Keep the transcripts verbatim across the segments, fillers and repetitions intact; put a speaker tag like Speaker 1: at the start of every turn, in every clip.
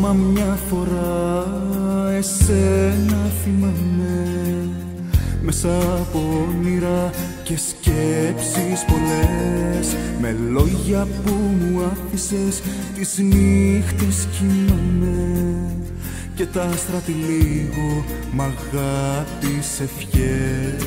Speaker 1: Ακόμα μια φορά εσένα θυμάμαι, μέσα από όνειρα και σκέψεις πολλές, με λόγια που μου άφησες τις νύχτες κοιμάμαι, και τα άστρα τυλίγω μ' αγάπης ευχές.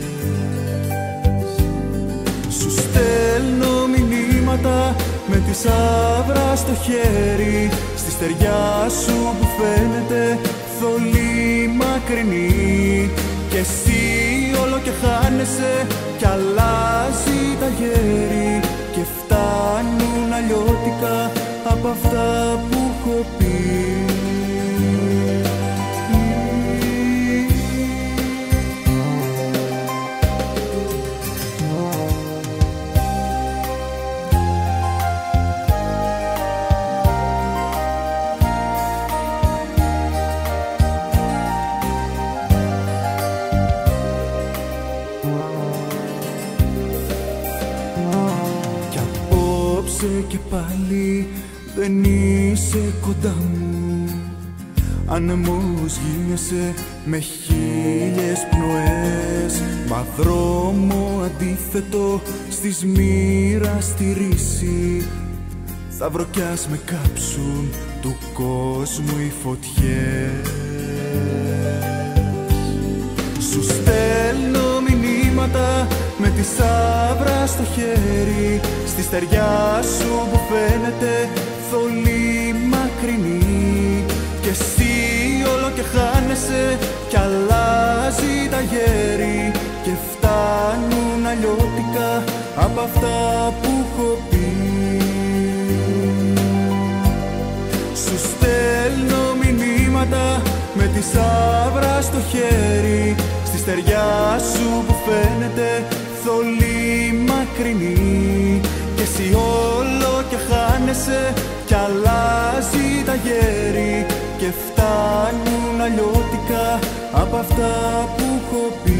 Speaker 1: Σου στέλνω μηνύματα με τη σαύρα στο χέρι, στη στεριά σου που φαίνεται θολή μακρινή, και εσύ όλο και χάνεσαι κι αλλάζει τα γέρι, και φτάνουν αλλιώτικα από αυτά που έχω πει. Και πάλι δεν είσαι κοντά μου, άνεμος γίνεσαι με χίλιες πνοές, μα δρόμο αντίθετο στις μοίρας στη ρίση, θα βρω κι ας με κάψουν του κόσμου οι φωτιές. Σου στέλνω μηνύματα με τη σαύρα στο χέρι, στη στεριά σου που φαίνεται θολή μακρινή, και εσύ όλο και χάνεσαι κι αλλάζει τα γέρι, και φτάνουν αλλιώτικα από αυτά που έχω πει. Σου στέλνω μηνύματα με τη σαύρα στο χέρι, στη στεριά σου που φαίνεται θολή μακρινή, και εσύ όλο και χάνεσαι κι αλλάζει τα γέρι, και φτάνουν αλλιώτικα από αυτά που έχω πει.